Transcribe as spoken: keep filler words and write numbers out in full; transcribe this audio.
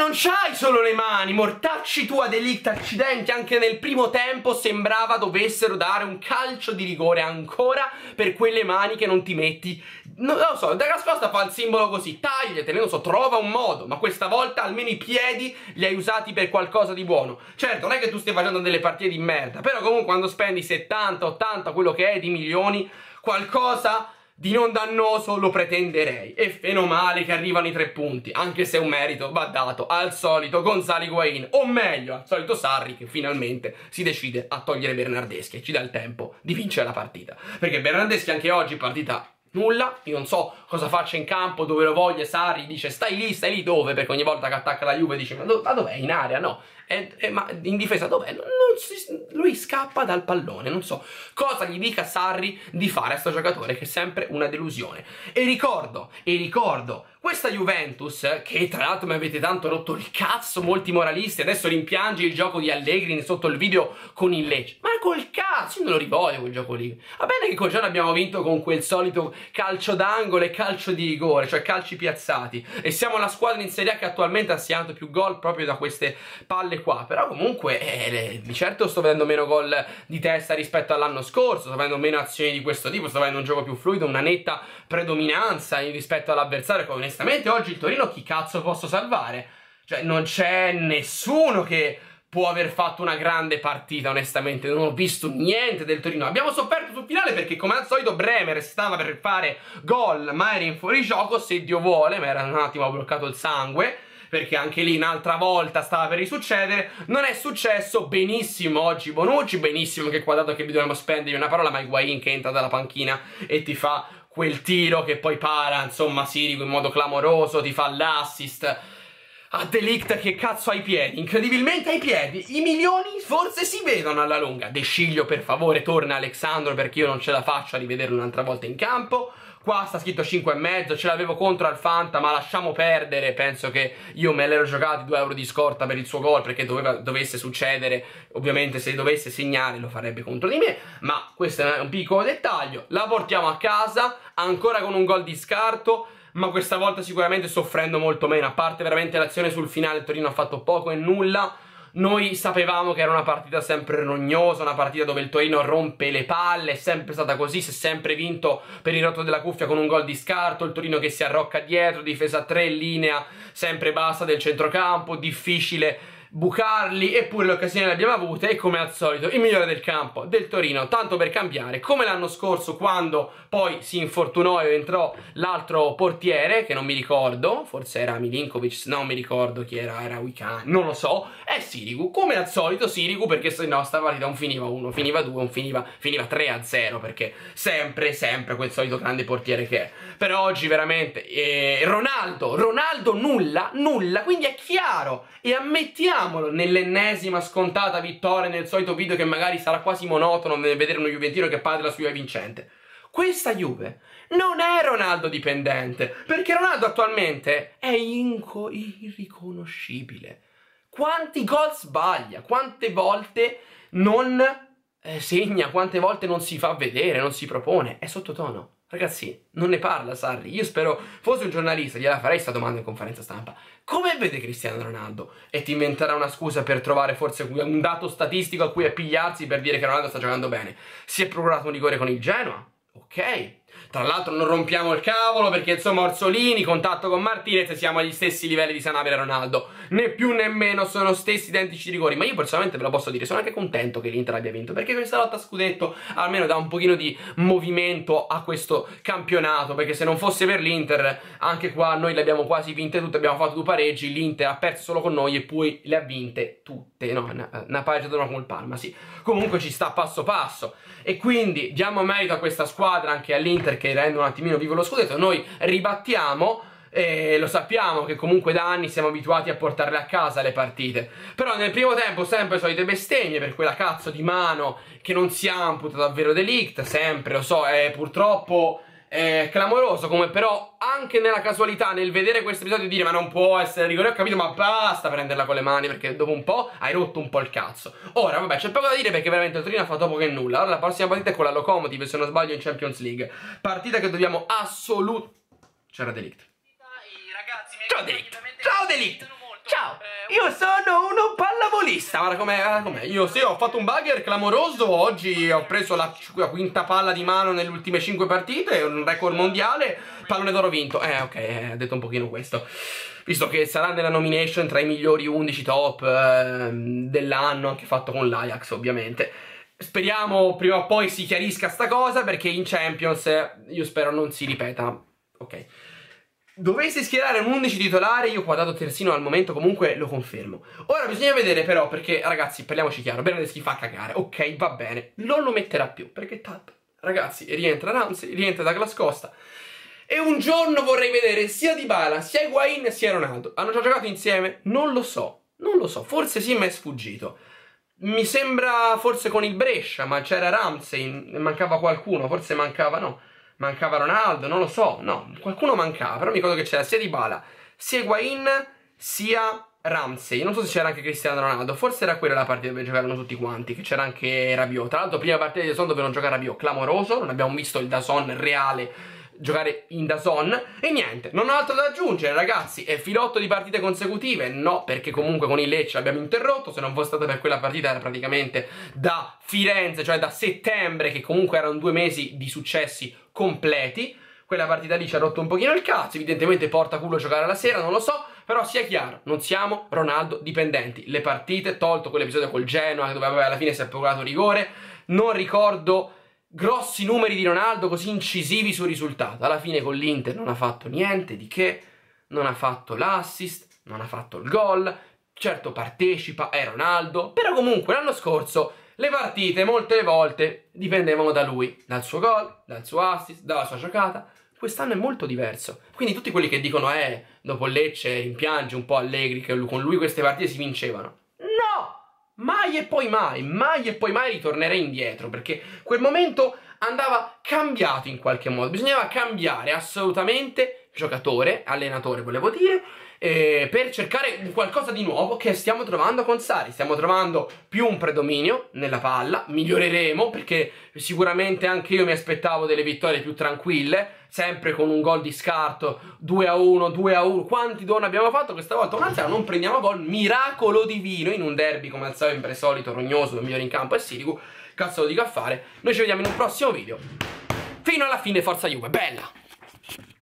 non c'hai solo le mani, mortacci tua Delict, accidenti, anche nel primo tempo sembrava dovessero dare un calcio di rigore ancora per quelle mani che non ti metti. Non lo so, Da Costa fa il simbolo così, tagliatele, non so, trova un modo, ma questa volta almeno i piedi li hai usati per qualcosa di buono. Certo, non è che tu stai facendo delle partite di merda, però comunque quando spendi settanta, ottanta, quello che è di milioni, qualcosa di non dannoso lo pretenderei. E feno male che arrivano i tre punti, anche se un merito va dato al solito Gonzalo Higuaín, o meglio al solito Sarri, che finalmente si decide a togliere Bernardeschi e ci dà il tempo di vincere la partita, perché Bernardeschi anche oggi partita nulla. Io non so cosa faccia in campo, dove lo voglia. Sarri dice stai lì, stai lì dove? Perché ogni volta che attacca la Juve dice ma, do ma dov'è? In area? No. E, e, ma in difesa dov'è? Non, non si, lui scappa dal pallone. Non so cosa gli dica Sarri di fare a sto giocatore, che è sempre una delusione. E ricordo, e ricordo questa Juventus, che tra l'altro mi avete tanto rotto il cazzo, molti moralisti, adesso rimpiange il gioco di Allegri sotto il video con il Lecce. Ma col cazzo, io non lo rivoglio quel gioco lì. Va bene che quel giorno abbiamo vinto con quel solito calcio d'angolo e calcio di rigore, cioè calci piazzati, e siamo la squadra in Serie A che attualmente ha segnato più gol proprio da queste palle qua. Però comunque eh, di certo sto vedendo meno gol di testa rispetto all'anno scorso, sto vedendo meno azioni di questo tipo, sto vedendo un gioco più fluido, una netta predominanza rispetto all'avversario. Come onestamente oggi il Torino chi cazzo posso salvare? Cioè non c'è nessuno che può aver fatto una grande partita, onestamente. Non ho visto niente del Torino. Abbiamo sofferto sul finale perché come al solito Bremer stava per fare gol ma era in fuorigioco, se Dio vuole, ma era un attimo bloccato il sangue, perché anche lì un'altra volta stava per risuccedere. Non è successo. Benissimo oggi Bonucci, benissimo che Quadrato, che vi dobbiamo spendere una parola, ma Higuaín che entra dalla panchina e ti fa quel tiro che poi para, insomma, Sirigu in modo clamoroso, ti fa l'assist a Delict che cazzo ha i piedi, incredibilmente ai piedi, i milioni forse si vedono alla lunga. De Sciglio per favore torna Alexandro, perché io non ce la faccio a rivederlo un'altra volta in campo. Qua sta scritto cinque e mezzo, ce l'avevo contro al Fanta, ma lasciamo perdere. Penso che io me l'ero giocati due euro di scorta per il suo gol, perché doveva, dovesse succedere. Ovviamente se dovesse segnare lo farebbe contro di me, ma questo è un piccolo dettaglio. La portiamo a casa, ancora con un gol di scarto, ma questa volta sicuramente soffrendo molto meno. A parte veramente l'azione sul finale, il Torino ha fatto poco e nulla. Noi sapevamo che era una partita sempre rognosa, una partita dove il Torino rompe le palle, è sempre stata così, si è sempre vinto per il rotto della cuffia con un gol di scarto, il Torino che si arrocca dietro, difesa a tre, linea sempre bassa del centrocampo, difficile bucarli, eppure le occasioni le abbiamo avute. E come al solito il migliore del campo del Torino, tanto per cambiare, come l'anno scorso quando poi si infortunò e entrò l'altro portiere che non mi ricordo, forse era Milinkovic, non mi ricordo chi era, era Wikan, non lo so, è Sirigu, come al solito Sirigu, perché se no sta partita non finiva uno, finiva due, un finiva, finiva tre a zero, perché sempre, sempre quel solito grande portiere che è. Per oggi veramente eh, Ronaldo, Ronaldo nulla, nulla, quindi è chiaro, e ammettiamolo, nell'ennesima scontata vittoria, nel solito video che magari sarà quasi monotono nel vedere uno juventino che parla della sua Juve vincente, questa Juve non è Ronaldo dipendente, perché Ronaldo attualmente è inco irriconoscibile. Quanti gol sbaglia, quante volte non eh, segna, quante volte non si fa vedere, non si propone, è sottotono. Ragazzi, non ne parla Sarri. Io spero fossi un giornalista, gliela farei sta domanda in conferenza stampa. Come vede Cristiano Ronaldo? E ti inventerà una scusa per trovare forse un dato statistico a cui appigliarsi per dire che Ronaldo sta giocando bene. Si è procurato un rigore con il Genoa? Ok. Tra l'altro non rompiamo il cavolo, perché insomma Orsolini, contatto con Martinez, e siamo agli stessi livelli di Sanabria e Ronaldo. Né più né meno, sono stessi identici rigori. Ma io personalmente ve lo posso dire, sono anche contento che l'Inter abbia vinto, perché questa lotta a scudetto almeno dà un pochino di movimento a questo campionato, perché se non fosse per l'Inter, anche qua noi le abbiamo quasi vinte tutte, abbiamo fatto due pareggi, l'Inter ha perso solo con noi e poi le ha vinte tutte. No, una pareggiata con il Parma, sì. Comunque ci sta passo passo, e quindi diamo merito a questa squadra, anche all'Inter, che rende un attimino vivo lo scudetto. Noi ribattiamo, e lo sappiamo che comunque da anni siamo abituati a portarle a casa le partite. Però nel primo tempo sempre solite bestemmie per quella cazzo di mano che non si amputa davvero Delict, sempre, lo so, è purtroppo è clamoroso. Come però anche nella casualità, nel vedere questo episodio, dire ma non può essere rigore, ho capito, ma basta prenderla con le mani, perché dopo un po' hai rotto un po' il cazzo. Ora vabbè, c'è poco da dire, perché veramente il Torino ha fatto poco e nulla. Ora la prossima partita è con la Lokomotiv, se non sbaglio, in Champions League, partita che dobbiamo assolutamente... C'era Delict. Ciao Delict, ciao Delict. Ciao, io sono uno pallavolista. Guarda com'è, com'è. Io sì, ho fatto un bugger clamoroso. Oggi ho preso la, la quinta palla di mano nelle ultime cinque partite, un record mondiale, pallone d'oro vinto. Eh, ok, eh, ha detto un pochino questo. Visto che sarà nella nomination tra i migliori undici top eh, dell'anno, anche fatto con l'Ajax, ovviamente. Speriamo prima o poi si chiarisca sta cosa, perché in Champions io spero non si ripeta. Ok. Dovessi schierare un undici titolare, io quadrato terzino al momento comunque lo confermo. Ora bisogna vedere però, perché ragazzi, parliamoci chiaro, Bernardeschi fa cagare, ok, va bene, non lo metterà più, perché tanto, ragazzi, rientra Ramsey, rientra Douglas Costa, e un giorno vorrei vedere sia Dybala, sia Higuain, sia Ronaldo. Hanno già giocato insieme? Non lo so, non lo so, forse sì, ma è sfuggito. Mi sembra forse con il Brescia, ma c'era Ramsey, mancava qualcuno, forse mancava, no. Mancava Ronaldo, non lo so, no, qualcuno mancava, però mi ricordo che c'era sia Dybala, sia Higuain, sia Ramsey. Non so se c'era anche Cristiano Ronaldo, forse era quella la partita dove giocavano tutti quanti, che c'era anche Rabiot. Tra l'altro prima partita di DAZN dove non giocare Rabiot, clamoroso, non abbiamo visto il DAZN reale giocare in DAZN. E niente, non ho altro da aggiungere ragazzi. È filotto di partite consecutive? No, perché comunque con il Lecce l'abbiamo interrotto. Se non fosse stata per quella partita era praticamente da Firenze, cioè da settembre, che comunque erano due mesi di successi completi. Quella partita lì ci ha rotto un pochino il cazzo. Evidentemente porta culo a giocare alla sera, non lo so. Però sia chiaro, non siamo Ronaldo dipendenti. Le partite, tolto quell'episodio col Genoa dove alla fine si è procurato rigore, non ricordo grossi numeri di Ronaldo così incisivi sul risultato. Alla fine con l'Inter non ha fatto niente di che, non ha fatto l'assist, non ha fatto il gol. Certo partecipa, è Ronaldo, però comunque l'anno scorso le partite molte volte dipendevano da lui, dal suo gol, dal suo assist, dalla sua giocata. Quest'anno è molto diverso. Quindi tutti quelli che dicono eh, dopo Lecce rimpiange un po' Allegri che con lui queste partite si vincevano. No! Mai e poi mai, mai e poi mai ritornerei indietro, perché quel momento andava cambiato in qualche modo. Bisognava cambiare assolutamente giocatore, allenatore volevo dire, eh, per cercare qualcosa di nuovo che stiamo trovando con Sarri. Stiamo trovando più un predominio nella palla, miglioreremo, perché sicuramente anche io mi aspettavo delle vittorie più tranquille, sempre con un gol di scarto, due a uno, due a uno, quanti don abbiamo fatto questa volta? Un anziano, non prendiamo gol, miracolo divino in un derby come al sempre solito, rognoso, il migliore in campo è Sirigu. Cazzo lo dico a fare, noi ci vediamo in un prossimo video. Fino alla fine, forza Juve, bella!